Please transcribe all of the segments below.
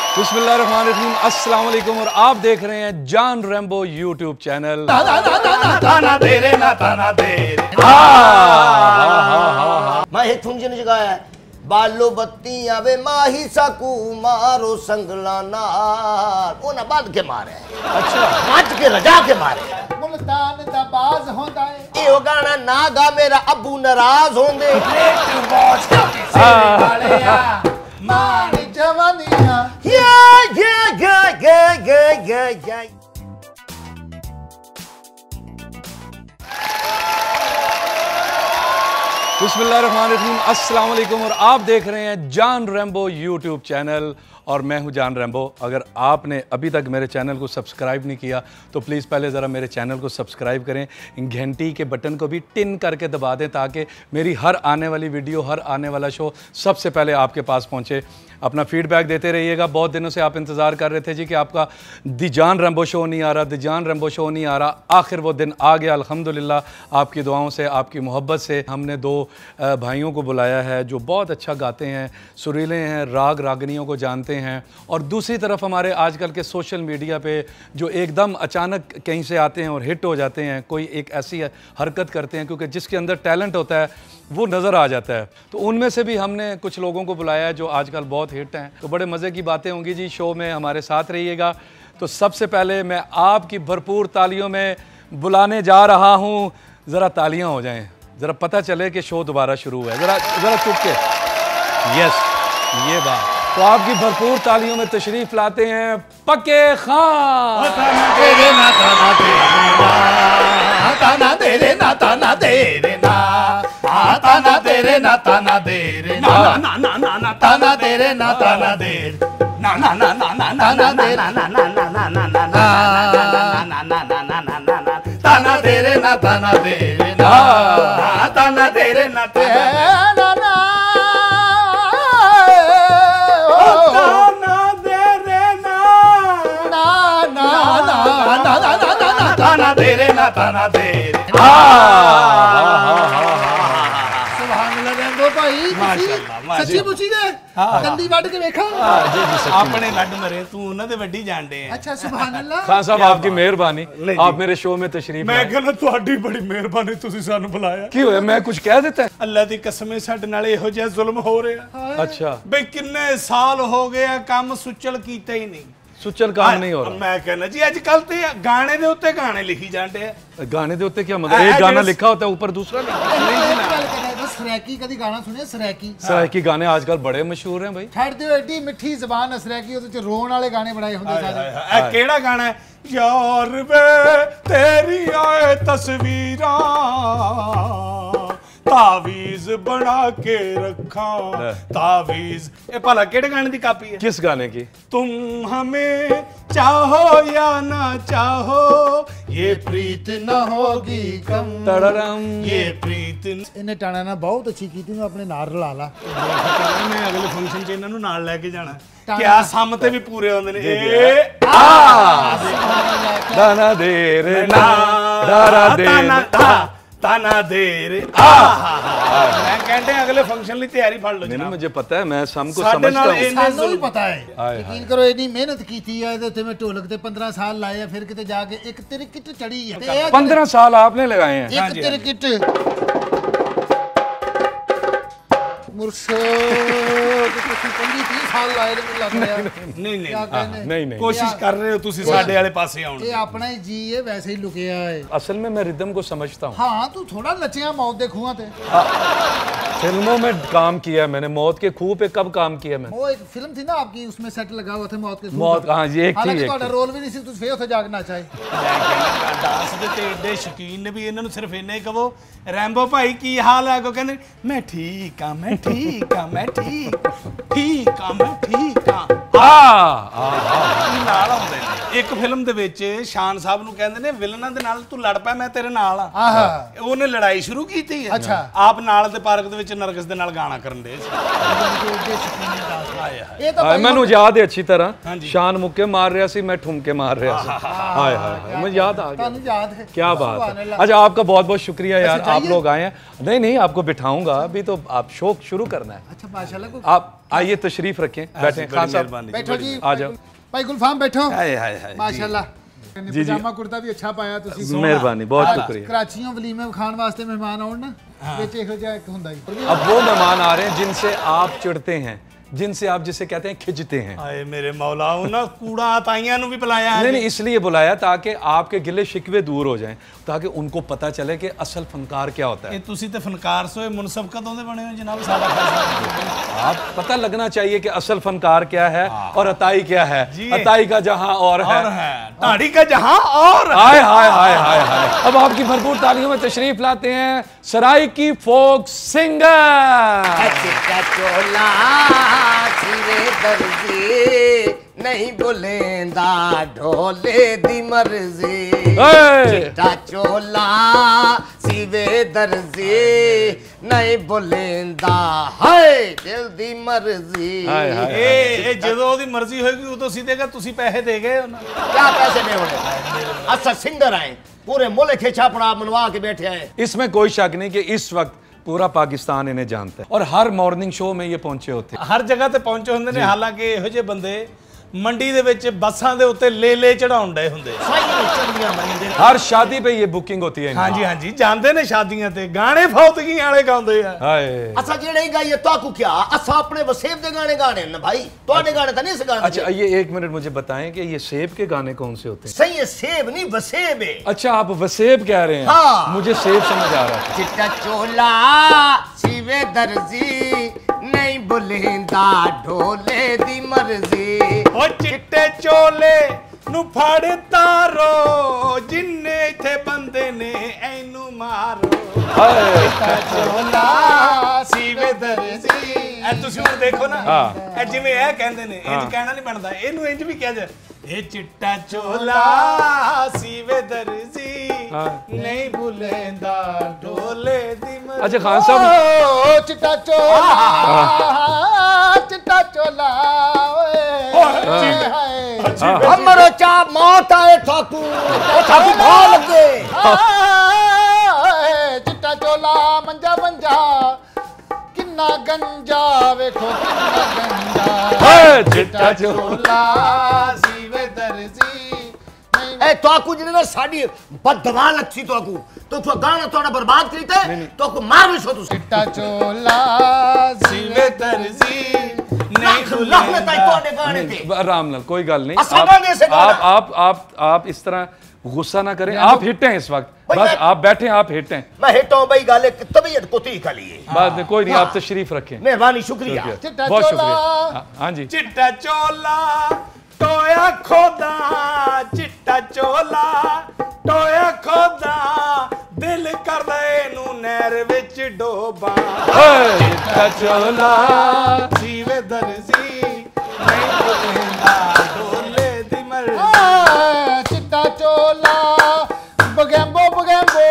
बिस्मिल्लाहिर्रहमानिर्रहीम, अस्सलाम वालेकुम और आप देख रहे हैं जान रैम्बो यूट्यूब चैनल। मैं एक फंक्शन जगाया बालो बत्ती आवे माही सकू मारो संगला नाल ओ ना बांध के मारे। अच्छा बांध के रजा के मारे मुल्तान दा बाज होंदा है ए ओ गाना ना गा मेरा अब्बू नाराज होंदे मानी जवानियां या बिस्मिल्लाहिर्रहमानिर्रहीम, अस्सलाम वालेकुम और आप देख रहे हैं जान रैम्बो यूट्यूब चैनल और मैं हूं जान रैम्बो। अगर आपने अभी तक मेरे चैनल को सब्सक्राइब नहीं किया तो प्लीज़ पहले ज़रा मेरे चैनल को सब्सक्राइब करें, घंटी के बटन को भी टिन करके दबा दें ताकि मेरी हर आने वाली वीडियो, हर आने वाला शो सबसे पहले आपके पास पहुंचे। अपना फीडबैक देते रहिएगा। बहुत दिनों से आप इंतज़ार कर रहे थे जी कि आपका दी जान रैम्बो शो नहीं आ रहा, दी जान रैम्बो शो नहीं आ रहा। आखिर वो दिन आ गया अल्हम्दुलिल्लाह। आपकी दुआओं से, आपकी मोहब्बत से हमने दो भाइयों को बुलाया है जो बहुत अच्छा गाते हैं, सुरीले हैं, राग रागनियों को जानते हैं। और दूसरी तरफ हमारे आजकल के सोशल मीडिया पे जो एकदम अचानक कहीं से आते हैं और हिट हो जाते हैं, कोई एक ऐसी हरकत करते हैं क्योंकि जिसके अंदर टैलेंट होता है वो नज़र आ जाता है। तो उनमें से भी हमने कुछ लोगों को बुलाया है जो आजकल बहुत हिट हैं। तो बड़े मज़े की बातें होंगी जी, शो में हमारे साथ रहिएगा। तो सबसे पहले मैं आपकी भरपूर तालियों में बुलाने जा रहा हूँ, ज़रा तालियाँ हो जाएं, ज़रा पता चले कि शो दोबारा शुरू है। ज़रा चुप के, यस ये बात। तो आपकी भरपूर तालियों में तशरीफ़ लाते हैं पक्के खान। ताना तेरे ना ताना तेरे ना ताना तेरे ना ताना तेरे ना ना ना ना ना ताना तेरे ना ताना तेरे ना ना ना ना ना ना ना ना ना ना ना ना ना ना ताना तेरे ना ताना तेरे ना ताना तेरे ना तेरे ना ना ताना तेरे ना ताना तेरे सुभान अल्लाह रैम्बो भाई माशाअल्लाह सच्ची मुची ने गंदी वड के देखा जी जी अपने लड मरे तू उन्हां दे वड्डी जानदे हैं। अच्छा सुभान अल्लाह खान साहब आपकी मेहरबानी, आप मेरे शो में तशरीफ मैं कहना ਤੁਹਾਡੀ बड़ी मेहरबानी ਤੁਸੀਂ ਸਾਨੂੰ ਬੁਲਾਇਆ। की होया, मैं कुछ कह देता है? ਅੱਲਾ ਦੀ ਕਸਮ ਸਾਡੇ ਨਾਲ ਇਹੋ ਜਿਹਾ ਜ਼ੁਲਮ ਹੋ ਰਿਹਾ। अच्छा ਬਈ ਕਿੰਨੇ ਸਾਲ ਹੋ ਗਏ ਆ ਕੰਮ ਸੁਚਲ ਕੀਤਾ ਹੀ ਨਹੀਂ। सुचल काम नहीं हो रहा। मैं कहना जी अजकल ते गाने दे उत्ते गाने लिखी जाते हैं। गाने दे उत्ते क्या मतलब? एक गाना लिखा होता है ऊपर दूसरा सराकी कभी गाना सुने? सराकी गाने आजकल बड़े मशहूर हैं भाई। छड़ दियो एडी मिठी जुबान सराकी ओदे च रोण वाले गाने बनाए होंदे सारे। ए केड़ा गाना है? यार वे तेरी आए तस्वीरां तावीज बना के रखा तावीज। ए भला केड़े गाने दी कापी है? किस गाने की? तुम हमें चाहो या ना चाहो ये प्रीत न होगी कम तड़रम ये प्रीत इन्हें टाणा ना बहुत अच्छी की थी। मैं अपने नार ला ला मैं अगले फंक्शन च इन्हां नूं नाल लेके जाना। क्या सम ते भी पूरे होंदे ने। ए दाना दे रे ना दारा दे ताना दे रे मैं कहते हैं अगले फंक्शन ली तैयारी फड़ लो। नहीं मुझे पता है, मैं सम को समझता हूं। सानू भी पता है, यकीन करो इतनी मेहनत की थी ते मैं ढोलक ते 15 साल लाए फिर किते जाके एक तेरी किट चढ़ी है। 15 साल आपने लगाए हैं? एक तेरी किट मुर्शद 25-30 साल लाए ने लग रहा। नहीं कोशिश कर रहे हो तुसी साडे वाले पासे आउण। ये अपना ही जी है, वैसे ही लुकिया है। असल में मैं रिदम को समझता हूं। हां तू थोड़ा नचिया मौत दे खुआ ते। फिल्मों में काम किया है मैंने। मौत के खूह पे कब काम किया मैंने? वो एक फिल्म थी ना आपकी, उसमें सेट लगा हुआ था मौत के खूह। मौत हाँ ये एक थी। ਤੁਹਾਡਾ रोल भी नहीं सी, ਤੁਸੀਂ ਫੇਰ ਉੱਥੇ ਜਾ ਕੇ ਨਚਾਏ। डांस दे ते एडे शौकीन ने भी इन्हां नूं सिर्फ इन्ना ही कहो रैम्बो भाई की हाल है? को कहंदे मैं ठीक हां मैं ठीक हां मैं ठीक हां मैं ठीक हां नाल आउंदे ने। ਇੱਕ ਫਿਲਮ ਦੇ ਵਿੱਚ ਸ਼ਾਨ ਸਾਹਿਬ ਨੂੰ ਕਹਿੰਦੇ ਨੇ ਵਿਲਨਾਂ ਦੇ ਨਾਲ ਤੂੰ ਲੜ ਪਿਆ ਮੈਂ ਤੇਰੇ ਨਾਲ ਆ ਉਹਨੇ ਲੜਾਈ ਸ਼ੁਰੂ ਕੀਤੀ ਹੈ ਅੱਛਾ ਆਪ ਨਾਲ ਦੇ ਪਾਰਕ ਦੇ ਵਿੱਚ ਨਰਗਸ ਦੇ ਨਾਲ ਗਾਣਾ ਕਰਨ ਦੇ ਇਹ ਤਾਂ ਮੈਨੂੰ ਯਾਦ है अच्छी तरह शान मुक्के मार रहा सी मैं ठुमके मार रहा सी हाय हाय मुझे याद आ गया ਤੁਹਾਨੂੰ याद है क्या बात है अच्छा आपका बहुत बहुत शुक्रिया यार आप लोग आए हैं नहीं आपको बिठाऊंगा अभी तो आप शो शुरू करना है अच्छा माशाल्लाह को आप आइए तशरीफ रखें बैठे खान साहब बैठो जी आ जाओ भाई गुलफाम बैठो ਹਾਏ ਹਾਏ ਹਾਏ माशाल्लाह पजामा कुर्ता भी अच्छा पाया ਤੁਸੀਂ मेहरबानी बहुत शुक्रिया कराचियों वलीमे खान वास्ते मेहमान आउण ना ਵਿੱਚ ਇਹੋ ਜਿਹਾ ਇੱਕ ਹੁੰਦਾ ਜੀ अब वो मेहमान आ रहे हैं जिनसे आप चिढ़ते हैं जिनसे आप जिसे कहते हैं खिंचते हैं ਹਾਏ ਮੇਰੇ ਮੌਲਾ ਉਹਨਾਂ ਕੂੜਾ ਤਾਈਆਂ ਨੂੰ ਵੀ ਬੁਲਾਇਆ नहीं इसलिए बुलाया ताकि आपके गिले शिकवे दूर हो जाएं ताकि उनको पता चले कि असल फनकार क्या होता है ਇਹ ਤੁਸੀਂ ਤੇ ਫਨਕਾਰ ਸੋਏ ਮੁਨਸਬ ਕਦੋਂ ਦੇ ਬਣੇ ਹੋ ਜਨਾਬ ਸਾਡਾ ਫੈਸਲਾ आप पता लगना चाहिए कि असल फनकार क्या है और अताई क्या है जी। अताई का जहां और है ढाड़ी का जहां और हाय हाय हाय हाय हाय अब आपकी भरपूर तालियों में तशरीफ लाते हैं सराय की फोक सिंगर चिट्टा चोला सिरे दर्जी नहीं बोलेंदा ढोले दी मर्जी चिट्टा चोला सिवे दर्जी नहीं बोलेंदा हाय दिल दी मर्जी हाय हाय ਇਹ ਜਦੋਂ ਉਹਦੀ ਮਰਜ਼ੀ ਹੋਏਗੀ ਉਦੋਂ ਸੀਧੇਗਾ ਤੁਸੀਂ ਪੈਸੇ ਦੇ ਗਏ ਉਹਨਾਂ क्या पैसे नहीं होने अच्छा सिंगर आए पूरे मुल्क के छापड़ा मनवा के बैठे आए इसमें कोई शक नहीं कि इस वक्त पूरा पाकिस्तान इन्हें जानता है और हर मॉर्निंग शो में ये पहुंचे होते हैं ਹਰ ਜਗ੍ਹਾ ਤੇ ਪਹੁੰਚੇ ਹੁੰਦੇ ਨੇ ਹਾਲਾਂਕਿ ਇਹੋ ਜਿਹੇ ਬੰਦੇ ਮੰਡੀ ਦੇ ਵਿੱਚ ਬੱਸਾਂ ਦੇ ਉੱਤੇ ਲੈ ਚੜਾਉਣ ਡਏ ਹੁੰਦੇ सही में चंदियां मरींदे हर शादी पे ये बुकिंग होती है इनकी। ਹਾਂਜੀ ਹਾਂਜੀ ਜਾਂਦੇ ਨੇ ਸ਼ਾਦੀਆਂ ਤੇ ਗਾਣੇ ਫੌਤਗੀ ਵਾਲੇ ਗਾਉਂਦੇ ਆ हाय अच्छा जेड़े गाइए ताकू क्या असा अपने वसेब दे गाने गाने न भाई तोड़े गाने तो नहीं से गाने अच्छा ये एक मिनट मुझे बताएं कि ये सेब के गाने कौन से होते हैं सही है सेब नहीं वसेब है अच्छा आप वसेब कह रहे हैं हाँ। मुझे सेब समझ आ रहा था चिट्टा चोला सिवे दर्जी नहीं बोलेंदा ढोले दी मर्जी ਓ ਚਿੱਟੇ ਚੋਲੇ ਨੂੰ ਫੜ ਤਾਰੋ ਜਿੰਨੇ ਇੱਥੇ ਬੰਦੇ ਨੇ ਐਨੂੰ ਮਾਰੋ हाय ਚੋਲਾ ਸੀਵੇ ਦਰਜੀ ਐ ਤੁਸੀਂ ਹੁਣ ਦੇਖੋ ਨਾ ਹਾਂ। ਇਹ ਜਿਵੇਂ ਇਹ ਕਹਿੰਦੇ ਨੇ ਇੰਜ ਕਹਿਣਾ ਨਹੀਂ ਬਣਦਾ ਇਹਨੂੰ ਇੰਜ ਵੀ ਕਹਿ ਜਾ ਇਹ ਚਿੱਟਾ ਚੋਲਾ ਸੀਵੇ ਦਰਜੀ ਨਹੀਂ ਭੁੱਲੇਂਦਾ ਢੋਲੇ ਦੀ ਮਰਜ਼ੀ अच्छा खान साहब ओ चिट्टा चोला ओए हाय हमरो चा मौत आए ठाकू ओ ठाकू भा लगे चिट्टा चोला मंजा मंजा किन्ना गंजा वेखो किन्ना गंजा हाय चिट्टा चोला चोला सीवे दर्जी ए ठाकू जिने ना साडी बदवा लच्छी ठाकू तो गाना थोड़ा बर्बाद करता है तो को मार भी सो तू चिट्टा चोला ਸੀਵੇ ਦਰਜੀ ਨਹੀਂ लाख ਭੁੱਲੇਂਦਾ ताई तोड़े गाने थे आराम लाल कोई गल नहीं असा गाने से गाना। आप इस तरह गुस्सा ना करें आप हिट हैं इस वक्त भाई बस मैं- आप बैठे आप हिट हैं मैं हिटो भाई गाले तबीयत को ती का लिए बात नहीं कोई नहीं आप तशरीफ रखें मेहरबानी शुक्रिया चिट्टा बहुत चोला। शुक्रिया हाँ जी ਚਿੱਟਾ ਚੋਲਾ ਟੋਇਆ ਖੋਦਾ ਚਿੱਟਾ ਚੋਲਾ ਟੋਇਆ ਖੋਦਾ ਦਿਲ ਕਰਦਾ ਇਹਨੂੰ ਨਹਿਰ ਵਿੱਚ ਡੋਬਾ हाय चिट्टा चोला ਸੀਵੇ ਦਰਜੀ ਨਹੀਂ ਭੁੱਲੇਂਦਾ ਢੋਲੇ ਦੀ ਮਰਜ਼ੀ आ, चिट्टा चोला बगैम्बो बगैम्बो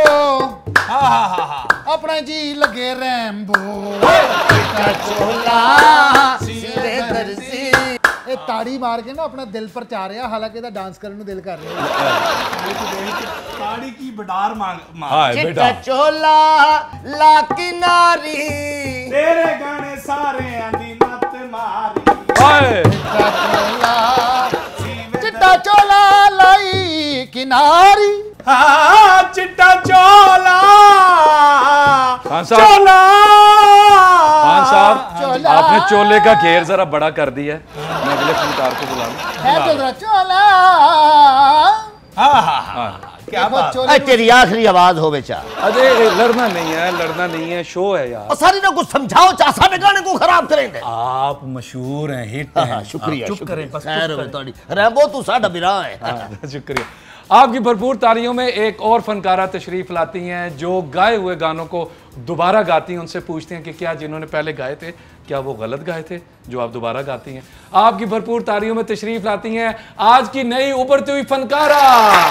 अपना जी लगे रैम्बो चिट्टा चोला सीधे दर्जी ਇਹ ਤਾੜੀ ਮਾਰ ਕੇ ਨਾ ਆਪਣਾ ਦਿਲ ਪਰਚਾ ਰਿਹਾ ਹਾਲਾਂਕਿ ਇਹਦਾ ਡਾਂਸ ਕਰਨ ਨੂੰ ਦਿਲ ਕਰ ਰਿਹਾ ਤਾੜੀ ਕੀ ਬਡਾਰ ਮਾਰ हाय चिट्टा बेटा चोला ला किनारी ਤੇਰੇ ਗਾਣੇ ਸਾਰਿਆਂ ਦੀ ਨੱਤ ਮਾਰੀ हाय चिट्टा चोला ਸੀਵੇ चिट्टा चोला लाई किनारी ਹਾਂ ਚਿੱਟਾ ਚੋਲਾ खान साहब ਚੋਲਾ खान साहब चोला। आपने चोले का घेर जरा बड़ा कर दिया है मैं अगले फनकार को बुला लूं है तो जरा चोला हाँ। क्या बात चोले तेरी आखिरी आवाज हो बेचा अरे लड़ना नहीं है शो है यार और सारी ना कुछ समझाओ चासा में गाने को खराब करेंगे आप मशहूर हैं हिट हैं शुक्रिया आप चुप करें बस खैर हो थोड़ी रैम्बो तू साडा बिरा है हाँ, शुक्रिया आपकी भरपूर तालियों में एक और फनकारा तशरीफ लाती हैं जो गाए हुए गानों को दोबारा गाती हैं। उनसे पूछते हैं कि क्या जिन्होंने पहले गाए थे क्या वो गलत गाए थे जो आप दोबारा गाती हैं। आपकी भरपूर तालियों में तशरीफ लाती हैं आज की नई उभरती हुई फनकारा।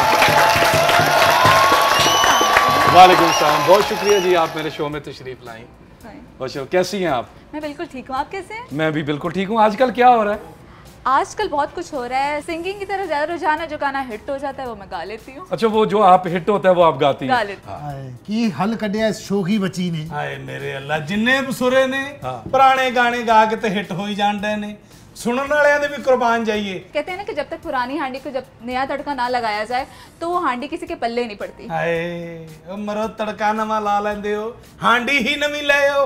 वालेकुम सलाम, बहुत शुक्रिया जी आप मेरे शो में तशरीफ लाई। बहुत कैसी हैं आप? मैं बिल्कुल ठीक हूँ, आप कैसे हैं? मैं भी बिल्कुल ठीक हूँ। आजकल क्या हो रहा है? आजकल बहुत कुछ हो रहा है, सिंगिंग की तरफ ज्यादा रुझान है, जो गाना हिट हो जाता है वो मैं गा लेती हूँ। अच्छा, वो जो आप हिट होता है वो आप गाती हैं? गा लेती हूँ। की हल कढ़िया इस शो की बची ने। हाय मेरे अल्लाह, जिन्ने सुरे ने पुराने गाने गा के ते हिट हो ही जाते ने, सुनने वाले भी कुर्बान जाइए। कहते हैं ना कि जब तक पुरानी हांडी को जब नया तड़का ना लगाया जाए तो वो हांडी किसी के पल्ले नहीं पड़ती। हाय मरो तड़का नवा ला लेंदे हो, हांडी ही नवी ले आओ।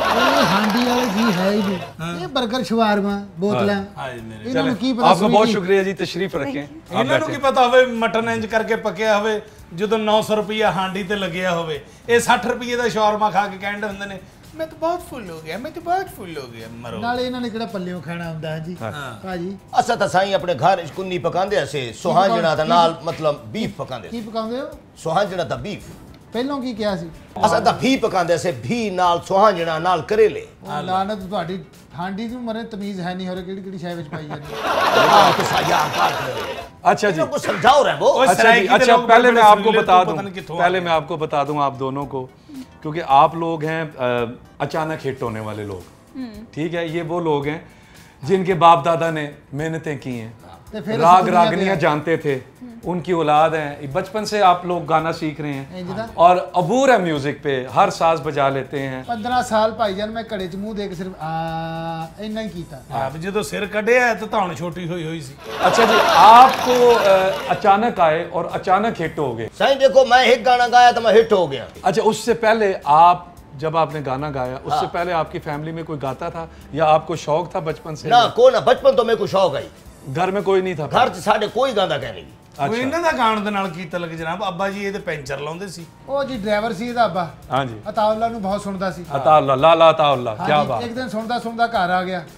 हांडी वाले जी है ही नहीं, ये बर्गर शवारमा बोतलां। हाय मेरे इन्होंने की पता आपका बहुत शुक्रिया जी, तशरीफ रखें। ਇਹਨਾਂ ਨੂੰ ਕੀ ਪਤਾ ਹੋਵੇ ਮਟਨ ਇੰਜ ਕਰਕੇ ਪੱਕਿਆ ਹੋਵੇ ਜਦੋਂ 900 ਰੁਪਏ ਹਾਂਡੀ ਤੇ ਲੱਗਿਆ ਹੋਵੇ, ਇਹ 60 ਰੁਪਏ ਦਾ ਸ਼ਾਰਮਾ ਖਾ ਕੇ ਕਹਿੰਦੇ ਹੁੰਦੇ ਨੇ मैं तो बहुत फुल हो गया, मैं तो बहुत फुल हो गया। मरो नाले इन्होंने किहड़ा पल्लियों खाना हुंदा है जी भाजी। असा तो साईं अपने घर च कुन्नी पकांदे असे सुहांजना दा नाल मतलब बीफ पकांदे। की पकांदे हो? सुहांजना दा बीफ ਪਹਿਲੋਂ ਕੀ ਕਿਹਾ ਸੀ? असा दा भी पकांदे असे भी नाल सुहांजना नाल करेले। ਉਹ ਲਾਨਤ ਤੁਹਾਡੀ ਹਾਂਡੀ ਨੂੰ ਮਰੇ ਤਮੀਜ਼ ਹੈ ਨਹੀਂ, ਹੋਰ ਕਿਹੜੀ ਕਿਹੜੀ ਸ਼ੈ ਵਿੱਚ ਪਾਈ ਜਾਂਦੀ। हां तो साया कार करे। अच्छा जी, को समझाओ रे वो। अच्छा जी, अच्छा पहले मैं आपको बता दूं, पहले मैं आपको बता दूं आप दोनों को, क्योंकि आप लोग हैं अचानक हिट होने वाले लोग, ठीक है? ये वो लोग हैं जिनके बाप दादा ने मेहनतें की हैं, राग रागनियां जानते थे, उनकी औलाद है, बचपन से आप लोग गाना सीख रहे हैं और अबूर है म्यूजिक पे, हर साज बजा लेते हैं। 15 साल भाईजान मैं घड़े च मुंह दे के सिर्फ इन्ना ही कीता। आप जो सिर कढ़िया तो धौन छोटी हुई हुई सी। अच्छा जी, आपको अचानक आए और अचानक हिट हो गए। साईं देखो मैं एक गाना गाया तो मैं हिट हो गया। अच्छा, उससे पहले आप जब आपने गाना गाया उससे पहले आपकी फैमिली में कोई गाता था या आपको शौक था बचपन से? ना को ना बचपन तो मेरे को शौक है, घर में कोई नहीं था? घर च साडे कोई गांदा कह नहीं। ਉਹ ਇਹਨਾਂ ਦਾ ਗਾਣ ਦੇ ਨਾਲ ਕੀ ਤਲਕ ਜਨਾਬ? ਅੱਬਾ ਜੀ ਇਹਦੇ ਪੈਂਚਰ ਲਾਉਂਦੇ ਸੀ। ਉਹ ਜੀ ਡਰਾਈਵਰ ਸੀ ਇਹਦਾ ਅੱਬਾ। हाँ जी, ਅਤਾਉल्ला ਨੂੰ ਬਹੁਤ ਸੁਣਦਾ ਸੀ। अताउल्लाह, लाला अताउल्लाह, क्या ਹਾਂਜੀ, बात। ਇੱਕ ਦਿਨ ਸੁਣਦਾ ਸੁਣਦਾ ਘਰ ਆ ਗਿਆ।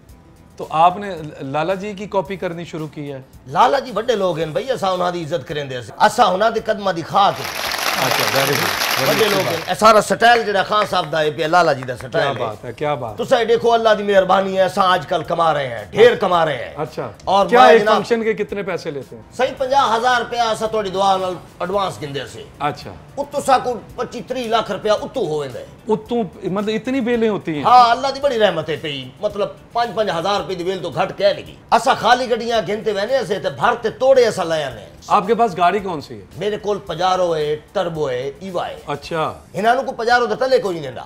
तो आपने लाला जी की कॉपी करनी शुरू की है? लाला जी बड़े लोग हैं भई, असा उन्हां दी इज्जत करेंदे असा उन्हां दे कदमां दी खा के। अच्छा, वेरी गुड, बड़े लोग हैं। ए सारा स्टाइल जेड़ा खान साहब दा है पे लाला जी दा क्या स्टाइल है। बात है, क्या बात। तो सही देखो अल्लाह दी मेहरबानी है, असा आजकल कमा रहे हैं, ढेर कमा रहे हैं। अच्छा, और क्या मैं एक जनाब- फंक्शन के कितने पैसे लेते हैं? सही 50,000 रुपया असा थोड़ी दुआ नाल एडवांस गिंदे से। अच्छा, उत्तू साकू 25-30 लाख रुपया उत्तू हो वेंदे। उतू मतलब इतनी बेलें होती हैं? हाँ अल्लाह दी बड़ी रहमत है पई, मतलब 5-5 हजार रुपए दी वेल तो घट कह लगी। असा खाली गड्डियां गिनते वहने से ते भरते तोड़े असा ले आने। आपके पास गाड़ी कौन सी है? मेरे कोल पजारो है, टर्बो है, ईवा है। अच्छा, इन्हां को पजारो तो तले कोई नहीं देंदा।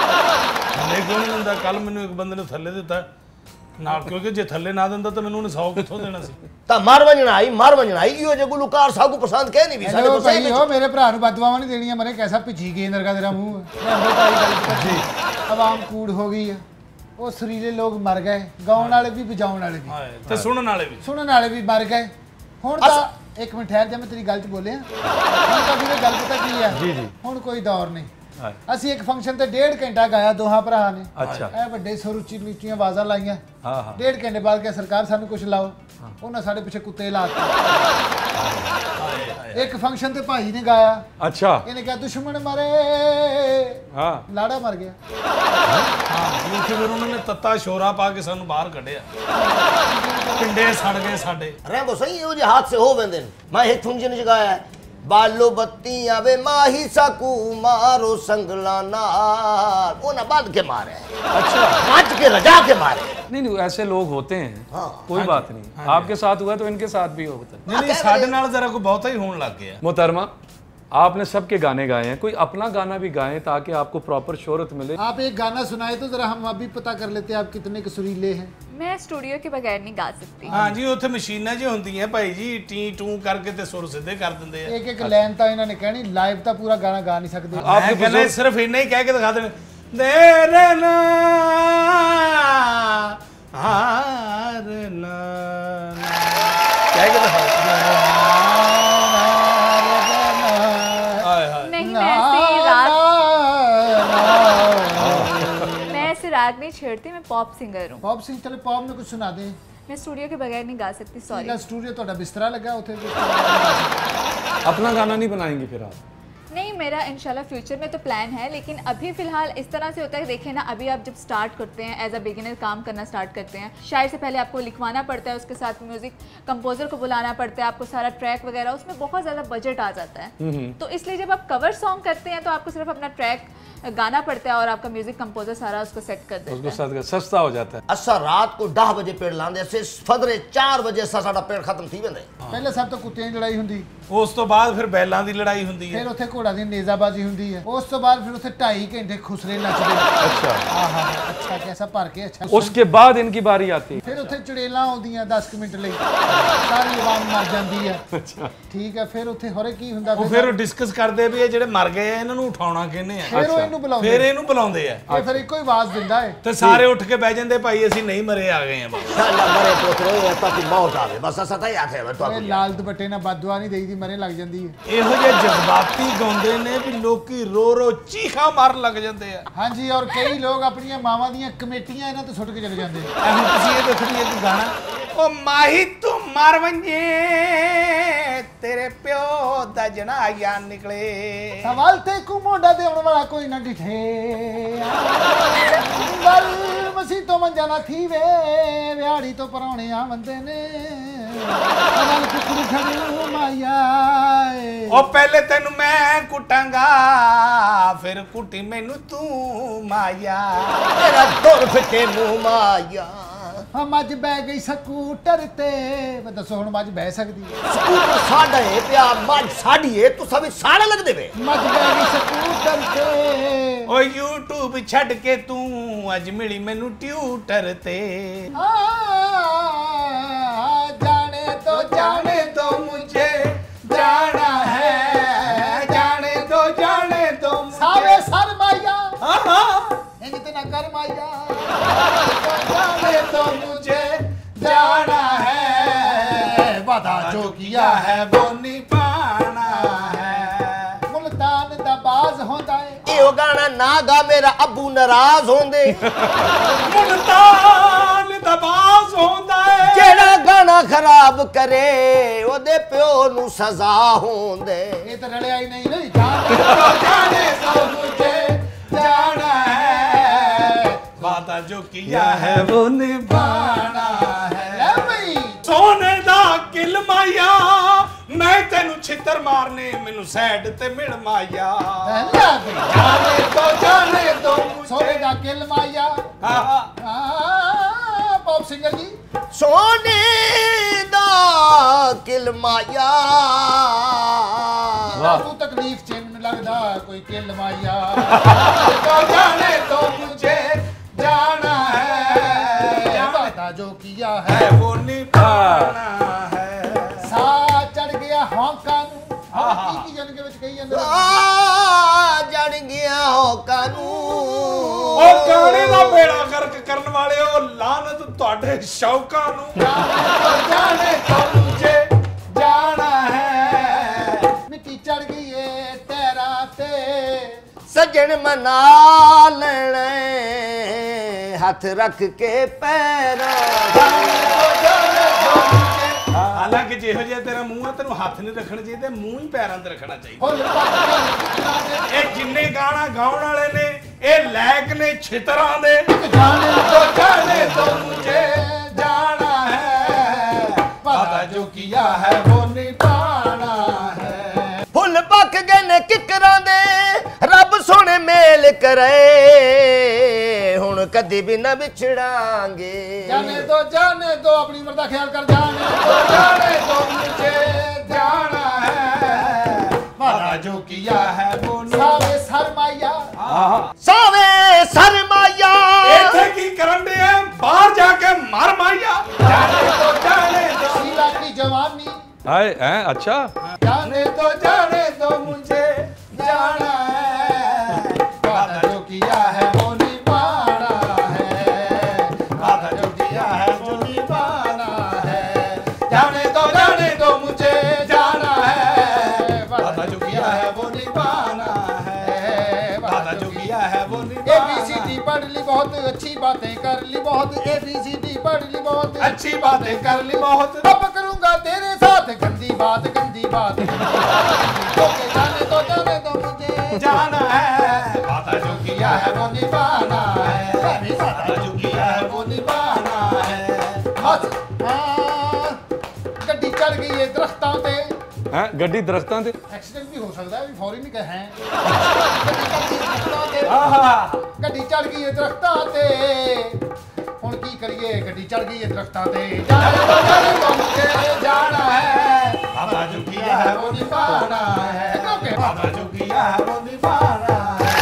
ਥੱਲੇ ਕਿਉਂ ਨਹੀਂ ਦਿੰਦਾ? ਕੱਲ ਮੈਨੂੰ ਇੱਕ ਬੰਦੇ ਨੇ ਥੱਲੇ ਦਿੱਤਾ ਨਾਲ, ਕਿਉਂਕਿ ਜੇ ਥੱਲੇ ਨਾ ਦਿੰਦਾ ਤਾਂ ਮੈਨੂੰ ਉਹਨੇ 100 ਕਿੱਥੋਂ ਦੇਣਾ ਸੀ। ता मार वंजना आई इयो जे गुलकार साहू पसंद कह नहीं भी साडे ਹੈਲੋ को सही ਭਾਈ, में। ਉਹ ਮੇਰੇ ਭਰਾ ਨੂੰ ਬਦਦੁਆਵਾਂ ਨਹੀਂ ਦੇਣੀਆਂ, ਮਰੇ ਕੈਸਾ ਭਿੱਜੀ ਗੇਂਦਰ ਦਾ ਤੇਰਾ ਮੂੰਹ। ਰਹਿੰਦੇ ਭਾਈ ਗੱਲ ਜੀ, ਆਵਾਮ ਕੂੜ ਹੋ ਗਈ ਹੈ। ਉਹ ਸਰੀਲੇ ਲੋਕ ਮਰ ਗਏ, ਗਾਉਣ ਵਾਲੇ ਵੀ ਵਜਾਉਣ ਵਾਲੇ ਵੀ, ਹਾਏ ਤੇ ਸੁਣਨ ਵਾਲੇ ਵੀ। ਸੁਣਨ ਵਾਲੇ ਵੀ ਮਰ ਗਏ। ਹੁਣ ਤਾਂ ਇੱਕ ਮਿੰਟ ਠਹਿਰ ਜਾ, ਮੈਂ ਤੇਰੀ ਗੱਲ 'ਚ ਬੋਲਿਆ। ਹੁਣ ਤਾਂ ਵੀਰੇ ਗੱਲ ਪਤਾ ਕੀ ਹੈ? ਜੀ ਜੀ, ਹੁਣ ਕੋਈ ਦੌਰ ਨਹੀਂ। ਹਾਂ। ਅਸੀਂ ਇੱਕ ਫੰਕਸ਼ਨ ਤੇ 1.5 ਘੰਟਾ ਗਾਇਆ ਦੋਹਾਂ ਭਰਾ ਨੇ। अच्छा, ਇਹ ਵੱਡੇ ਸੁਰ ਉੱਚੀ ਨੀਚੀਆਂ ਆਵਾਜ਼ਾਂ ਲਾਈਆਂ। हाँ हाँ, 1.5 ਘੰਟੇ ਬਾਅਦ ਕਿਹਾ ਸਰਕਾਰ ਸਾਨੂੰ ਕੁਝ ਲਾਓ। ਉਹਨਾਂ ਸਾਡੇ ਪਿੱਛੇ ਕੁੱਤੇ ਲਾਤੇ। ਇੱਕ ਫੰਕਸ਼ਨ ਤੇ ਭਾਈ ਨੇ ਗਾਇਆ, अच्छा, ਇਹਨੇ ਕਿਹਾ ਦੁਸ਼ਮਣ ਮਰੇ, हाँ, ਲਾੜਾ ਮਰ ਗਿਆ। ਹਾਂ ਉੱਥੇ ਫਿਰ ਉਹਨਾਂ ਨੇ ਤੱਤਾ ਸ਼ੋਰਾ ਪਾ ਕੇ ਸਾਨੂੰ ਬਾਹਰ ਕੱਢਿਆ, ਪਿੰਡੇ ਸੜ ਗਏ ਸਾਡੇ। रहबो सही इहो जे हाथ से हो वेंदे। मैं एक फंक्शन च गाया है, बालो बत्ती आवे माही साकू मारो संगला नाल। ओ ना बांध के मारे, अच्छा, नाच के रजा के मारे। नहीं नहीं, ऐसे लोग होते हैं, हाँ। कोई बात नहीं। आपके साथ हुआ तो इनके साथ भी होता है। ਨਹੀਂ ਸਾਡੇ ਨਾਲ ਜ਼ਰਾ ਕੋਈ ਬਹੁਤਾ ਹੀ ਹੋਣ ਲੱਗ ਗਿਆ। मोहतरमा, आपने सबके गाने गाए हैं, कोई अपना गाना भी गाएं ताकि आपको प्रॉपर शोहरत मिले। आप एक गाना सुनाए तो जरा हम अभी पता कर लेते हैं आप कितने के सुरीले हैं। मैं स्टूडियो के बगैर नहीं गा सकती। ਹਾਂ ਜੀ ਉੱਥੇ ਮਸ਼ੀਨਾਂ ਜੀ ਹੁੰਦੀਆਂ ਭਾਈ ਜੀ, ਟੀ ਟੂ ਕਰਕੇ ਤੇ ਸੁਰ ਸਿੱਧੇ ਕਰ ਦਿੰਦੇ ਆ। एक एक लाइन तो इन्होंने कहनी, लाइव तो पूरा गाना गा नहीं सकते। ਮੈਂ ਕਹਿੰਦਾ ਸਿਰਫ ਇੰਨਾ ਹੀ ਕਹਿ ਕੇ ਦਿਖਾ ਦੇਣ, ਦੇਰੇ ਨਾ ਹਾਰ ਨਾ ਕਹਿ ਕੇ ਦਿਖਾ। ਹਾਏ ਹਾਏ नहीं, मैं ऐसे राग नहीं छेड़ती, मैं पॉप सिंगर हूँ। पॉप सिंह, चले पॉप में कुछ सुना दे। मैं स्टूडियो के बगैर नहीं गा सकती, सॉरी। ਇਹਦਾ ਸਟੂਡੀਓ ਤੁਹਾਡਾ ਬਿਸਤਰਾ ਲੱਗਾ ਉੱਥੇ अपना गाना नहीं बनाएंगी फिर आप? नहीं, मेरा इंशाल्लाह फ्यूचर में तो प्लान है, लेकिन अभी फ़िलहाल इस तरह से होता है, देखें ना, अभी आप जब स्टार्ट करते हैं एज अ बिगिनर काम करना स्टार्ट करते हैं, शायर से पहले आपको लिखवाना पड़ता है, उसके साथ म्यूज़िक कंपोज़र को बुलाना पड़ता है, आपको सारा ट्रैक वगैरह, उसमें बहुत ज़्यादा बजट आ जाता है। तो इसलिए जब आप कवर सॉन्ग करते हैं तो आपको सिर्फ अपना ट्रैक गाना पड़ता है और आपका म्यूज़िक कंपोज़र सारा उसको सेट कर देता उसको है। साथ सस्ता हो जाता है। असा रात को 10 बजे पेड़ लांदे से फदरे 4 बजे साडा पेड़ खत्म थी वेंदे। ਪਹਿਲਾਂ ਸਭ ਤੋਂ ਕੁੱਤਿਆਂ ਦੀ ਲੜਾਈ ਹੁੰਦੀ, ਉਸ ਤੋਂ ਬਾਅਦ ਫਿਰ ਬੈਲਾਂ ਦੀ ਲੜਾਈ ਹੁੰਦੀ ਹੈ। ਫਿਰ ਉੱਥੇ ਘੋੜਾ ਦੀ ਨੇਜ਼ਾਬਾਜ਼ੀ ਹੁੰਦੀ ਹੈ, ਉਸ ਤੋਂ ਬਾਅਦ ਫਿਰ ਉੱਥੇ 2.5 ਘੰਟੇ ਖੁਸਰੇ ਨੱਚਦੇ। अच्छा, ਆਹਾ ਅੱਛਾ ਕੈਸਾ ਭਰ ਕੇ ਅੱਛਾ। उसके बाद इनकी बारी आती है। ਫਿਰ ਉੱਥੇ ਚੜੇਲਾਂ ਆਉਂਦੀਆਂ 10 ਕੁ ਮਿੰਟ ਲਈ, ਸਾਰੀ ਆਵਾਮ ਮਰ ਜਾਂਦੀ ਹੈ। ਠੀਕ ਹੈ, ਫਿਰ ਉੱਥੇ ਹੋਰੇ ਕੀ ਹੁੰਦਾ, ਉਹ ਫਿਰ ਡਿਸਕਸ ਕਰਦੇ ਵੀ ਇਹ ਜਿਹੜੇ ਮਰ ਗਏ ਆ ਇਹਨਾਂ ਨੂੰ ਉਠਾਉਣਾ ਕਿਹਨੇ ਆ, ਫਿਰ ਉਹ ਇਹਨੂੰ ਬੁਲਾਉਂਦੇ, ਫਿਰ ਇਹਨੂੰ ਬੁਲਾਉਂਦੇ ਆ ਇਹ ਫਿਰ ਇੱਕੋ ਹੀ ਆਵਾਜ਼ ਦਿੰਦਾ ਹੈ ਤੇ ਸਾਰੇ ਉੱਠ ਕੇ ਬਹਿ ਜਾਂਦੇ, ਭਾਈ ਅਸੀਂ ਨਹੀਂ ਮਰੇ, ਆ ਗਏ ਆ ਬਸ। साला मरे पोतरो ये ताकि मौत आवे बस असा ताई आखे वे तो ਇਹ ਲਾਲ ਦੁਪੱਟੇ ਨਾਲ ਬਦਦੁਆ ਨਹੀਂ ਦੇਈਦੀ, ਮਰੇ ਲੱਗ ਜਾਂਦੀ ਹੈ। ਇਹੋ ਜਿਹੇ ਜਜ਼ਬਾਤੀ ਗਾਉਂਦੇ ਨੇ ਵੀ ਲੋਕੀ ਰੋ ਰੋ ਚੀਖਾਂ ਮਾਰਨ ਲੱਗ ਜਾਂਦੇ ਆ। ਹਾਂਜੀ, ਔਰ ਕਈ ਲੋਕ ਆਪਣੀਆਂ ਮਾਵਾਂ ਦੀਆਂ ਕਮੇਟੀਆਂ ਇਹਨਾਂ ਤੋਂ ਸੁੱਟ ਕੇ ਚਲੇ ਜਾਂਦੇ। ਹੁਣ ਤੁਸੀਂ ਇਹ ਦੇਖੋ ਇਹ ਕੋਈ ਗਾਣਾ, ਉਹ ਮਾਹੀ ਤੂੰ ਮਰ ਵੰਜੇ ਤੇਰੇ ਪਿਓ ਦਾ ਜਨਾਜ਼ਾ ਨਿਕਲੇ, ਸਵਾਲ ਤੇ ਕੋ ਮੋਢਾ ਦੇਉਣ ਵਾਲਾ ਕੋਈ ਨਾ ਡਿਠੇ, ਬਲ ਮਸੀ ਤੋਂ ਮੰਜਾ ਨਾ ਥੀਵੇ, ਵਿਆੜੀ ਤੋਂ ਪਰੌਣੇ ਆਵੰਦੇ ਨੇ, ਸਵਾਲ ਕੁਕੜੀ ਖੜੂ ਮਾਇਆ। ਉਹ ਪਹਿਲੇ ਤੈਨੂੰ ਮੈਂ ਕੁੱਟਾਂਗਾ, ਫਿਰ ਕੁੱਟੀ ਮੈਨੂੰ ਤੂੰ ਮਾਇਆ। तेरा दुर फिटे मुंह माया। ਹਾਂ ਮੱਝ ਬਹਿ ਗਈ ਸਕੂਟਰ ਤੇ, ਮੈਂ ਦੱਸੋ ਹੁਣ ਮੱਝ ਬਹਿ ਸਕਦੀ ਹੈ? स्कूटर साडा है पिया मज साडी है तू सब साड़े लग देवे। ਮੱਝ ਬਹਿ ਗਈ ਸਕੂਟਰ ਤੇ, ਓ YouTube ਛੱਡ ਕੇ ਤੂੰ ਅੱਜ ਮਿਲੀ ਮੈਨੂੰ ਟਿਊਟਰ ਤੇ। ਆ ਜਾਣੇ ਤੋਂ मुझे जाना है, जाने दो ਸਾਵੇ ਸਰ ਮਾਇਆ, हाँ ਇੰਜ ਤੇ ਨਾ ਕਰ ਮਾਇਆ। जाने दो मुझे जाना है, वादा जो किया है वो निभाना है। ਮੁਲਤਾਨ ਦਾ ਬਾਜ਼ ਹੁੰਦਾ ਏ, यो गाना ना गा मेरा अब्बू नाराज होंदे। मुल्तान दा बाज होंदा है, जेड़ा गाना खराब करे ओदे प्यो नु सजा होंदे। ਇਹ ਤਾਂ ਰਲਿਆ ਹੀ ਨਹੀਂ ਨਹੀਂ जाने दो मुझे जाना है, वादा जो किया है वो निभाना है। ਲੈ ਬਈ सोने दा किल माया, मैं तेनू छितर मारने मैनू सैड ते मिल माया। ਲੈ ਬਈ जाने दो ਸੋਨੇ ਦਾ ਕਿਲ ਮਾਇਆ। हाँ, ਪੌਪ ਸਿੰਗਰ ਜੀ, सोने दा किल माया। ਤੂੰ ਤਕਲੀਫ ਚ ਮੈਨੂੰ ਲੱਗਦਾ ਕੋਈ ਕਿਲ ਮਾਇਆ। जाने दो मुझे जाना है, ਵਾਦਾ ਜੋ ਕੀਆ ਹੈ, है वो निभाना है। ਸਾ ਚੜ ਗਿਆ ਹੌਂਕਾਂ ਨੂੰ। ਕੀ ਜਨ ਕੇ ਵਿੱਚ ਕਹੀ ਜਾਂਦੇ ਨੇ? आ जड़ गया हो कानू। ਉਹ ਗਾਣੇ ਦਾ ਬੇੜਾ ਗਰਕ ਕਰਨ ਵਾਲਿਓ, ਲਾਨਤ ਤੁਹਾਡੇ ਸ਼ੌਕਾਂ ਨੂੰ। ਜਾਣੇ ਤੋਂ ਮੁਝੇ ਜਾਣਾ ਹੈ, ਮਿੱਟੀ ਚੜ ਗਈ ਏ ਟਹਿਰਾਂ ਤੇ, सजन मना लेने हाथ रख के पैर। ਹਾਲਾਂਕਿ ਜਿਹੋ ਜਿਹਾ ਤੇਰਾ ਮੂੰਹ ਆ, ਤੈਨੂੰ ਹੱਥ ਨਹੀਂ ਰੱਖਣੇ ਚਾਹੀਦੇ, ਮੂੰਹ ਹੀ ਪੈਰਾਂ ਤੇ ਰੱਖਣਾ ਚਾਹੀਦਾ। ਫੁੱਲ ਪੱਕ ਕੇ ਇਹ ਜਿੰਨੇ ਗਾਣਾ ਗਾਉਣ ਵਾਲੇ ਨੇ ਇਹ ਲੈਕ ਨੇ ਛਿਤਰਾਂ ਦੇ। ਜਾਣੇ तो मुझे जाना है, वादा जो किया है वो निभाना है। फुल पक गए ने किकरां दे रब सोने मेल करे। हुण कदी भी ना बिछड़ांगे। ਜਾਣੇ ਦੋ ਆਪਣੀ ਉਮਰ ਦਾ ਖਿਆਲ ਕਰ। जाने तो मुझे जाना है, वादा जो किया है वो ਸਾਵੇ ਸਰ ਮਾਇਆ। सावे सरमाया। ਇੱਥੇ ਕੀ ਕਰਨ ਦੇ ਆ, ਬਾਹਰ ਜਾ ਕੇ ਮਰ ਮਾਇਆ। जाने तो ਸੀਲਾ ਕੀ ਜਵਾਨੀ। हाय हैं अच्छा। जाने तो मुझे जाना है, वादा जो किया है वो निभाना है, वादा जो किया है वो निभाना है। जाने तो मुझे जाना है, वादा जो किया है वो निभाना है, वादा जो किया है वो निभाना है। ABCD पढ़ ली बहुत अच्छी बातें कर ली बहुत, ABCD पढ़ ली बहुत, अच्छी बातें कर ली बहुत, अब करूंगा तेरे साथ गंदी बात, गंदी बात, ओके जाने दो मुझे जाना है, वादा जो किया है वो निभाना है, वादा जो किया है वो निभाना है। बस गड्डी चढ़ गई है दरख्तां ते, हैं गड्डी दरख्तां ते एक्सीडेंट भी हो सकता है, भी फौरी नहीं कहे हैं। गड्डी चढ़ गई है दरख्तां ते, हुण की करिए, गड्डी चढ़ गई है दरख्तां ते, जाने दो मुझे जाना है, वादा जो किया है वो निभाना है, वादा जो किया है वो निभाना है।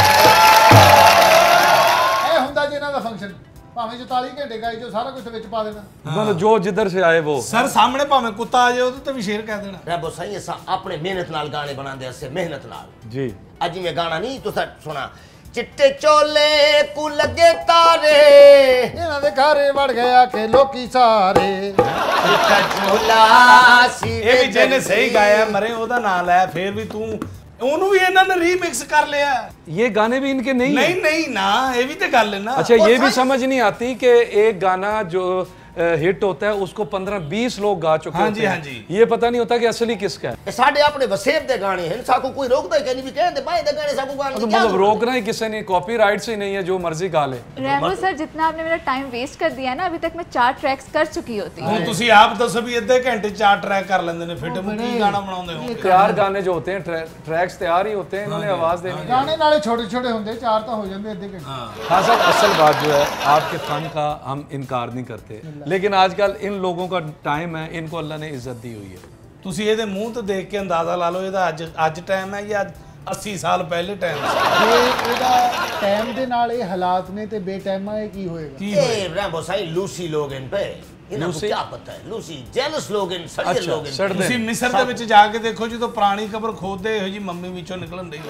ਇਹ ਹੁੰਦਾ ਜੀ ਇਹਨਾਂ ਦਾ ਫੰਕਸ਼ਨ, ਭਾਵੇਂ 44 ਘੰਟੇ ਗਾਈ ਜੋ ਸਾਰਾ ਕੁਝ ਵਿੱਚ ਪਾ ਦੇਣਾ। मतलब जो जिधर से आए वो ਸਰ ਸਾਹਮਣੇ ਭਾਵੇਂ ਕੁੱਤਾ ਆ ਜਾਏ ਉਹਦੇ ਤੇ ਵੀ ਸ਼ੇਰ ਕਹਿ ਦੇਣਾ। रैंबो सही असा अपने मेहनत नाल गाने बनांदे असे, मेहनत नाल। जी अज मैं गाना नहीं तुसा सुना, चिट्टे चोले कु लगे तारे, ਇਹਨਾਂ ਦੇ ਘਰੇ ਵੜ ਗਿਆ ਕਿ ਲੋਕੀ ਸਾਰੇ, चिट्टा चोला सी ਇਹ ਵੀ ਜਿਹਨੇ ਸਹੀ ਗਾਇਆ ਮਰੇ ਉਹਦਾ ਨਾਂ ਲੈ, ਫੇਰ ਵੀ ਤੂੰ ਉਹਨੂੰ ਵੀ ਇਹਨਾਂ ਨੇ ਰੀਮਿਕਸ ਕਰ ਲਿਆ। ये गाने भी इनके नहीं ਨਹੀਂ है। ਨਹੀਂ ਨਾ ਇਹ ਵੀ ਤੇ ਗੱਲ ਹੈ ਨਾ। अच्छा ये भी समझ नहीं आती कि एक गाना जो हिट होता है उसको 15-20 लोग गा चुके हाँ होते जी, हैं। हाँ जी। ये पता नहीं होता कि असली किसका है। ये साडे अपने वसेब दे गाने हैं, साकू कोई रोकदा है नहीं, भी कहंदे भाई दे गाने साकू गाने तो मतलब रोकना ही किसी ने, कॉपीराइट से नहीं है, जो मर्जी गा ले। रैम्बो सर जितना आपने मेरा टाइम वेस्ट कर दिया है ना, अभी तक मैं 4 ट्रैक्स कर चुकी होती हूँ। ਹੁਣ ਤੁਸੀਂ ਆਪ ਦੱਸੋ ਵੀ ਅੱਧੇ ਘੰਟੇ 4 ਟਰੈਕ ਕਰ ਲੈਂਦੇ ਨੇ, ਫਿਰ ਕੀ ਗਾਣਾ ਬਣਾਉਂਦੇ ਹੋ? तैयार गाने जो होते हैं, ट्रैक्स तैयार ही होते हैं, इन्होंने आवाज देनी है। ਗਾਣੇ ਨਾਲੇ ਛੋਟੇ ਛੋਟੇ ਹੁੰਦੇ, 4 ਤਾਂ ਹੋ ਜਾਂਦੇ ਅੱਧੇ ਘੰਟੇ। हाँ साहब, असल बात जो है आपके फन का हम इनकार नहीं करते, लेकिन आजकल इन लोगों का टाइम है, इनको अल्लाह ने इज्जत दी हुई है। ਤੁਸੀਂ ਇਹਦੇ ਮੂੰਹ ਤੇ ਦੇਖ ਕੇ ਅੰਦਾਜ਼ਾ ਲਾ ਲਓ ਇਹਦਾ ਅੱਜ ਟਾਈਮ ਹੈ ਜਾਂ 80 ਸਾਲ ਪਹਿਲੇ ਟਾਈਮ ਸੀ। ਇਹ ਇਹਦਾ ਟਾਈਮ ਦੇ ਨਾਲ ਇਹ ਹਾਲਾਤ ਨੇ ਤੇ ਬੇਟਾਈਮਾ ਇਹ ਕੀ ਹੋਏਗਾ। ਕੀ ए रैंबो सही लूसी लोग इन पे, इनको लूसी? क्या पता है, लूसी जेलस लोग इन, सड़े अच्छा लोग इन। सड़ ਤੁਸੀਂ दे। ਮਿਸਰ ਦੇ ਵਿੱਚ ਜਾ ਕੇ ਦੇਖੋ ਜਦੋਂ ਪੁਰਾਣੀ ਕਬਰ ਖੋਦਦੇ ਇਹੋ ਜੀ ਮੰਮੀ ਵਿੱਚੋਂ ਨਿਕਲਣ ਡਈ।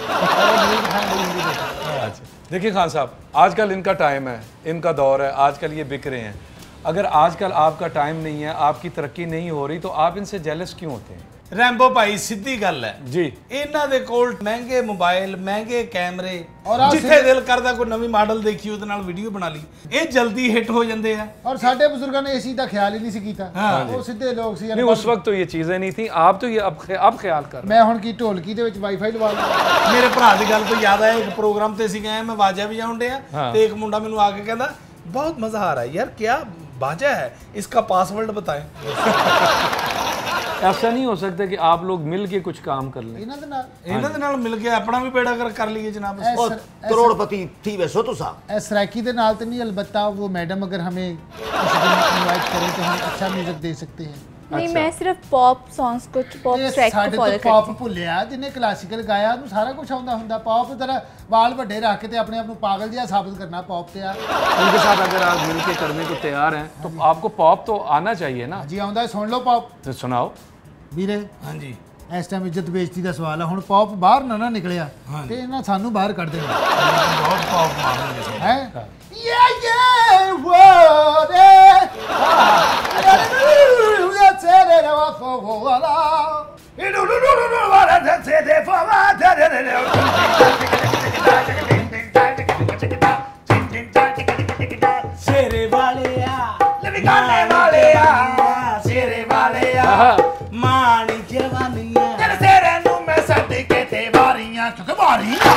अच्छा देखिए खान साहब, आजकल इनका टाइम है, इनका दौर है, आजकल ये बिक रहे हैं। अगर आजकल आपका टाइम नहीं है, आपकी तरक्की नहीं हो रही, तो आप इनसे जेलस क्यों होते हैं? ਰੈਂਬੋ ਭਾਈ ਸਿੱਧੀ ਗੱਲ ਹੈ जी ਇਹਨਾਂ ਦੇ ਕੋਲ ਮਹਿੰਗੇ ਮੋਬਾਈਲ, ਮਹਿੰਗੇ ਕੈਮਰੇ, ਔਰ ਆਹ ਜਿੱਥੇ ਦਿਲ ਕਰਦਾ ਕੋਈ ਨਵੀਂ ਮਾਡਲ ਦੇਖੀ ਉਹਦੇ ਨਾਲ ਵੀਡੀਓ ਬਣਾ ਲਈ, ਇਹ ਜਲਦੀ ਹਿੱਟ ਹੋ ਜਾਂਦੇ ਆ। ਔਰ ਸਾਡੇ ਬਜ਼ੁਰਗਾਂ ਨੇ ਏਸੀ ਦਾ ਖਿਆਲ ਹੀ ਨਹੀਂ ਸੀ ਕੀਤਾ, हाँ ਉਹ ਸਿੱਧੇ ਲੋਕ ਸੀ। नहीं, उस वक्त तो ये चीज़ें नहीं थी, आप तो ये अब ख्याल कर रहे ਮੈਂ ਹੁਣ ਕੀ ਢੋਲਕੀ ਦੇ ਵਿੱਚ ਵਾਈਫਾਈ ਲਵਾ ਲਿਆ। ਮੇਰੇ ਭਰਾ ਦੀ ਗੱਲ ਤੋਂ ਯਾਦ ਆਇਆ, ਇੱਕ ਪ੍ਰੋਗਰਾਮ ਤੇ ਅਸੀਂ ਗਏ, ਮੈਂ ਬਾਜਾ ਵੀ ਜਾਉਣ ਡਿਆ हाँ। ਤੇ ਇੱਕ ਮੁੰਡਾ ਮੈਨੂੰ ਆ ਕੇ ਕਹਿੰਦਾ ਬਹੁਤ ਮਜ਼ਾ ਆ ਰਹਾ ਹੈ यार, क्या बाजा है, इसका पासवर्ड बताएं। हैं। ऐसा नहीं हो सकता कि आप लोग मिल के कुछ काम कर लें? ਇਹਨਾਂ ਦੇ ਨਾਲ ਇਹਨਾਂ ਦੇ ਨਾਲ ਮਿਲ ਕੇ ਆਪਣਾ ਵੀ ਬੇੜਾ ਕਰ ਲਈਏ ਜਨਾਬ। और करोड़पति थी वैसो तो सा ਇਹ ਸਰਾਇਕੀ ਦੇ ਨਾਲ तो नहीं, अलबत्ता वो मैडम अगर हमें किसी दिन इनवाइट करें तो हम अच्छा म्यूजिक दे सकते हैं। नहीं, मैं सिर्फ पॉप सॉन्ग्स को, पॉप ਇਹ ट्रैक को ਸਾਡੇ फॉलो ਤੋਂ करती ਪੌਪ हूँ। ਭੁੱਲਿਆ, ਜਿਹਨੇ ਕਲਾਸੀਕਲ ਗਾਇਆ ਉਹਨੂੰ ਸਾਰਾ ਕੁਝ ਆਉਂਦਾ ਹੁੰਦਾ। ਪੌਪ ਜ਼ਰਾ ਵਾਲ ਵੱਡੇ ਰੱਖ ਕੇ ਤੇ ਆਪਣੇ ਆਪ ਨੂੰ ਪਾਗਲ ਜਿਹਾ ਸਾਬਤ ਕਰਨਾ ਪੌਪ ਤੇ ਆ उनके साथ अगर आप मिल के करने को तैयार हैं, तो आपको पॉप तो आना चाहिए ना। ਜੀ ਆਉਂਦਾ। ਸੁਣ ਲਓ ਪੌਪ तो सुनाओ। ਵੀਰੇ, ਹਾਂਜੀ ਇਸ ਟਾਈਮ ਇੱਜ਼ਤ ਬੇਇੱਜ਼ਤੀ ਦਾ ਸਵਾਲ ਆ। ਹੁਣ ਪੌਪ ਬਾਹਰ ਨਾ ਨਿਕਲਿਆ ਤੇ ਇਹਨਾਂ ਸਾਨੂੰ ਬਾਹਰ ਕੱਢ ਦੇਣਾ ਬਹੁਤ ਪੌਪ ਮਾਰਨਗੇ। ਹੈ। ਸ਼ੇਰੇ ਵਾਲਿਆ ਲਵਿਕਾਨੇ ਵਾਲਿਆ, ਸ਼ੇਰੇ ਵਾਲਿਆ ਮਾਣੀ ਜਵਾਨੀਆਂ, ਤੇਰੇ ਸ਼ੇਰੇ ਨੂੰ ਮੈਂ ਛੱਡ ਕੇ ਤੇ ਵਾਰੀਆਂ, ਕਿਉਂਕਿ ਵਾਰੀਆਂ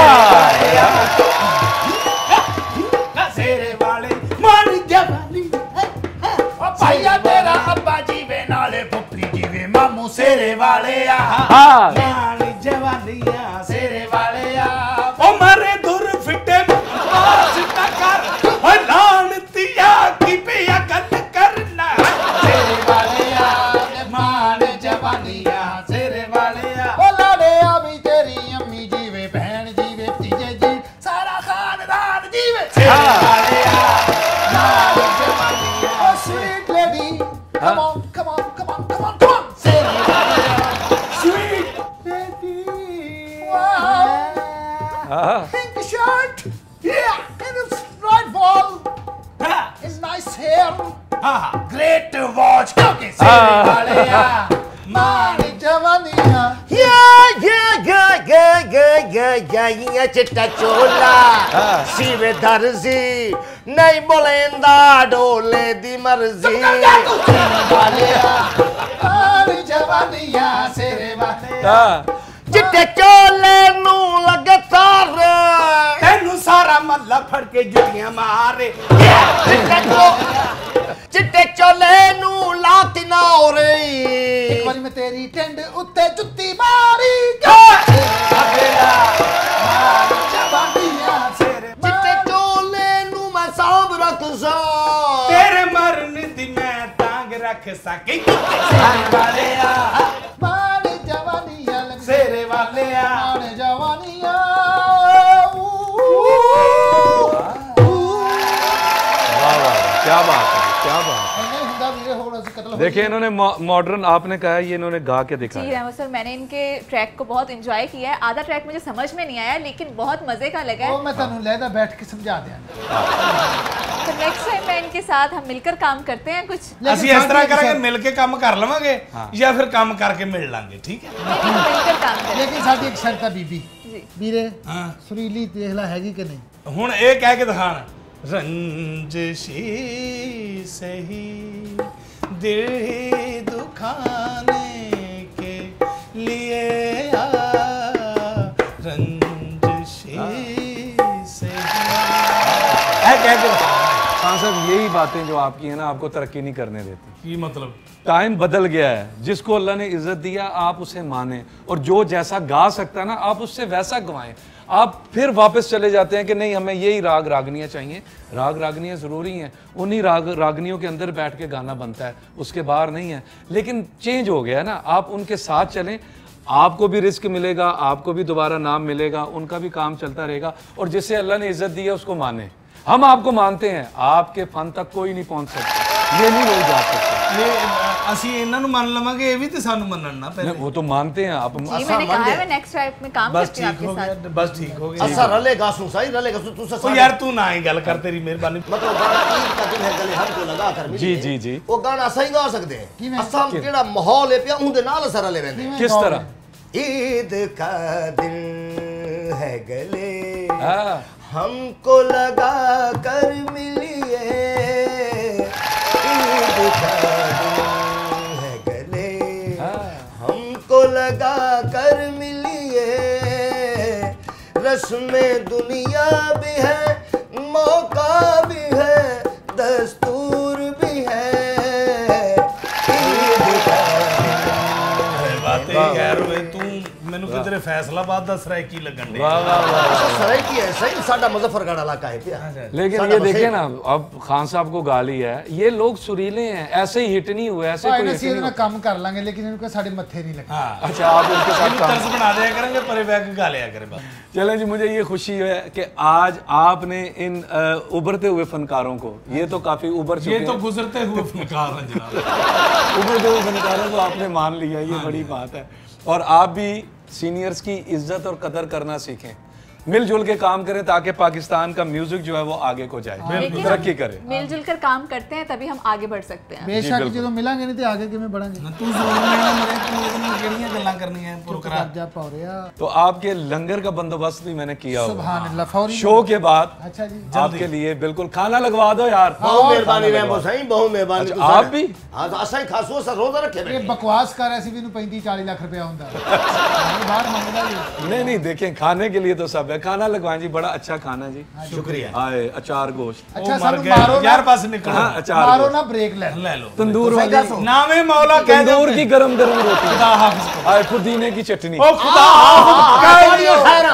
ਸ਼ੇਰੇ ਵਾਲੇ ਮਾਣੀ ਜਵਾਨੀ। ਓ ਭਾਈਆ ਤੇਰਾ ਅੱਬਾ ਜੀਵੇ ਨਾਲੇ ਫੁੱਫੀ ਜੀਵੇ ਮਾਮੂ, ਸ਼ੇਰੇ ਵਾਲਿਆ ਮਾਣੀ ਜਵਾਨੀਆਂ, ਸ਼ੇਰੇ ਵਾਲਿਆ ਓ ਮਾਰੇ ਦੁਰ ਫਿੱਟੇ ਮਾਸ ਨਾ ਕਰ, ਓ ਲਾਣਤੀਆ ਕੀ ਪਿਆ ਗੱਲ ਕਰਨਾ, ਸ਼ੇਰੇ ਵਾਲਿਆ ਮਾਣ ਜਵਾਨੀਆਂ, ਸ਼ੇਰੇ ਵਾਲਿਆ ਉਹ ਲਾੜਿਆ ਵੀ ਤੇਰੀ ਅੰਮੀ ਜੀਵੇ, ਭੈਣ ਜੀਵੇ, ਭਤੀਜੇ ਜੀ, ਸਾਰਾ ਖਾਨਦਾਨ ਜੀਵੇ, ਸ਼ੇਰੇ ਵਾਲਿਆ ਮਾਣ ਜਵਾਨੀਆਂ। Oh, sweet lady, come on, come on, come on, come on, come on. ਸ਼ੇਰੇ ਵਾਲਿਆ sweet baby, Wow. Pink shirt, yeah, and it's right ball, it's nice hair. great watch, ਕਿਉਂਕਿ ਸ਼ੇਰੇ ਵਾਲਿਆ ਮਾਣ जवानिया, चिट्टा चोला सीवे दर्जी नहीं बोलेंदा डोले दी मर्जी सारी जवानियां सेरे वाले चिट्टे चोले नू लगे तारे तेनू सारा मल्ला फड़ के जुटियां मारे चिट्टे चोले नू लाती ना हो रही एक बारी मैं तेरी टेंड उत्ते जुत्ती मारी जवानियां सेरे चिट्टे चोले नू मैं सांभ रख सा तेरे मरने दी मैं टांग रख सकी वाले मारी जवानियां लग सेरे वाले मारे जवानियां क्या बात है, क्या बात है। नहीं हुंदा वीरे होण असि कत्ल हो देखिए इन्होंने मॉडर्न, आपने कहा है, ये इन्होंने गा के जी दिखाया। रहमत सर, मैंने इनके ट्रैक को बहुत एंजॉय किया है। आधा ट्रैक मुझे समझ में नहीं आया लेकिन बहुत मजे का लगा वो है। मैं तन्नू लहदा बैठ के समझा दिया तो नेक्स्ट टाइम मैं इनके साथ हम मिलकर काम करते हैं कुछ। ਅਸੀਂ ਇਸ ਤਰ੍ਹਾਂ ਕਰਾਂਗੇ ਮਿਲ ਕੇ ਕੰਮ ਕਰ ਲਵਾਂਗੇ ਜਾਂ ਫਿਰ ਕੰਮ ਕਰਕੇ ਮਿਲ ਲਾਂਗੇ ਠੀਕ ਹੈ नहीं, हम मिलकर काम करें। लेकिन साडी एक शर्त है बीबी जी ਵੀਰੇ ਹਾਂ सुरीली देख ला हैगी कि नहीं ਹੁਣ ਇਹ ਕਹਿ ਕੇ ਦਿਖਾਣ रंजिशी सही दिल दुखाने के लिए रंजिशी सही कह के हाँ साहब, यही बातें जो आपकी है ना आपको तरक्की नहीं करने देती। की मतलब टाइम बदल गया है, जिसको अल्लाह ने इज्जत दिया आप उसे माने, और जो जैसा गा सकता है ना आप उससे वैसा गवाएं। आप फिर वापस चले जाते हैं कि नहीं हमें यही राग रागनियाँ चाहिए। राग रागनियाँ ज़रूरी हैं, उन्हीं राग रागनियों के अंदर बैठ के गाना बनता है, उसके बाहर नहीं है। लेकिन चेंज हो गया ना, आप उनके साथ चलें, आपको भी रिस्क मिलेगा, आपको भी दोबारा नाम मिलेगा, उनका भी काम चलता रहेगा। और जिससे अल्लाह ने इज्जत दी है उसको माने। हम आपको मानते हैं, आपके फन तक कोई नहीं पहुंच सकता, ये नहीं हो जा सकता। ये ਅਸੀਂ ਇਹਨਾਂ ਨੂੰ ਮੰਨ ਲਵਾਂਗੇ ਇਹ ਵੀ ਤੇ ਸਾਨੂੰ ਮੰਨਣ ਨਾ ਪਹਿਲੇ वो तो मानते हैं आप। जी, मैंने कहा है मैं नेक्स्ट ट्रैक में काम बस करती हूँ ठीक हो आपके गया साथ। बस ठीक हो गया असा रलेगा सू सही रलेगा सू तू ओ यार तू ना ही गल कर तेरी मेहरबानी मतलब गाना ईद का दिन है गले हमको लगा कर मिली जी है। जी जी। वो गाना सही गा सकते हैं असा केड़ा माहौल है पिया उनदे नाल असर रले वेंदे किस तरह? ईद का दिन है गले हाँ। हमको लगा कर मिलिए ईद का दिन है गले हमको लगा कर मिलिए रस्म दुनिया भी है मौका भी है दस्तूर भी है ईद का बातें यार वे तू ਮੈਨੂੰ ਕਿਧਰੇ फैसलाबाद दस रहा है की लगन दे वाह वाह वाह। सराय की है सही साडा मुजफ्फरगढ़ इलाका है क्या लेकिन साडा ये देखिए बसेरा। ना, अब खान साहब को गाली है, ये लोग सुरीले हैं, ऐसे ही हिट नहीं हुए, ऐसे भाई कोई ना हिट सीधे नहीं ना हुआ। काम कर लांगे लेकिन इनको साडे मत्थे नहीं लगे हां अच्छा, आप उनके साथ ਇਹਨੂੰ काम। ਤਰਸ ਬਣਾ ਦਿਆ ਕਰਾਂਗੇ ਪਰੇ ਬੈਗ ਗਾ ਲਿਆ ਕਰੇ ਬਸ चले जी, मुझे ये खुशी है कि आज आपने इन उभरते हुए फनकारों को, ये तो काफी उभर चुके ये तो हैं, गुजरते हुए फनकार हैं जनाब उभरते हुए फनकारों को आपने मान लिया, ये बड़ी बात है। और आप भी सीनियर्स की इज्जत और कदर करना सीखें, मिलजुल के काम करें ताकि पाकिस्तान का म्यूजिक जो है वो आगे को जाए, लेकिन तरक्की करे। मिलजुल कर काम करते हैं तभी हम आगे बढ़ सकते हैं। बेशक जो मिलांगे नहीं तो आगे किवें बढ़ांगे तू जरूर मिलना मेरे तू ਇਹਦੇ ਨਾਲ ਕਿਹੜੀਆਂ ਗੱਲਾਂ ਕਰਨੀਆਂ ਪੁਰਕਰਾ जा पा रहा तो आपके लंगर का बंदोबस्त भी मैंने किया होगा सुभान अल्लाह फौरी शो के बाद। अच्छा जी आपके लिए बिल्कुल खाना लगवा दो यार। बहुत मेहरबानी रैंबो सही बहुत मेहरबानी अच्छा, आप भी? हां तो असा ही खासो असा रोजा रखे ये बैठे बकवास कर ऐसी भी 35-40 लाख रुपया हुंदा बाहर मंगदा जी नहीं नहीं, देखें खाने के लिए तो सब है, खाना लगवाएं जी, बड़ा अच्छा खाना जी। शुक्रिया आए अचार गोश्त, अच्छा मर सानू गए मारो ना यार पास निकल हाँ अचार मारो गोश्त, ना ब्रेक ले ले लो तंदूर वाली, नामे मौला कह दो तंदूर की गरम गरम रोटी, खुदा हाफिज को आए पुदीने की चटनी। ओ खुदा हाफिज पानी खैरा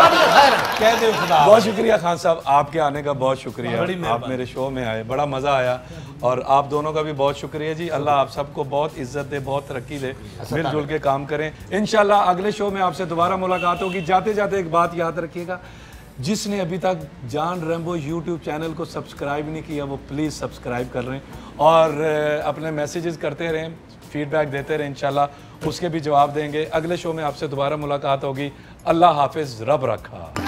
कह दे खुदा बहुत शुक्रिया खान साहब, आपके आने का बहुत शुक्रिया, बड़ी मेहरबानी। आप मेरे शो में आए, बड़ा मजा आया। और आप दोनों का भी बहुत शुक्रिया जी, अल्लाह आप सबको बहुत इज्जत दे, बहुत तरक्की दे, मिलजुल के काम करें। इंशाल्लाह अगले शो में आपसे दोबारा मुलाकात होगी। जाते जाते एक बात याद रखिएगा, जिसने अभी तक जान रैम्बो यूट्यूब चैनल को सब्सक्राइब नहीं किया वो प्लीज़ सब्सक्राइब कर लें और अपने मैसेजेस करते रहें, फीडबैक देते रहें, इंशाल्लाह उसके भी जवाब देंगे। अगले शो में आपसे दोबारा मुलाकात होगी। अल्लाह हाफिज़, रब रखा।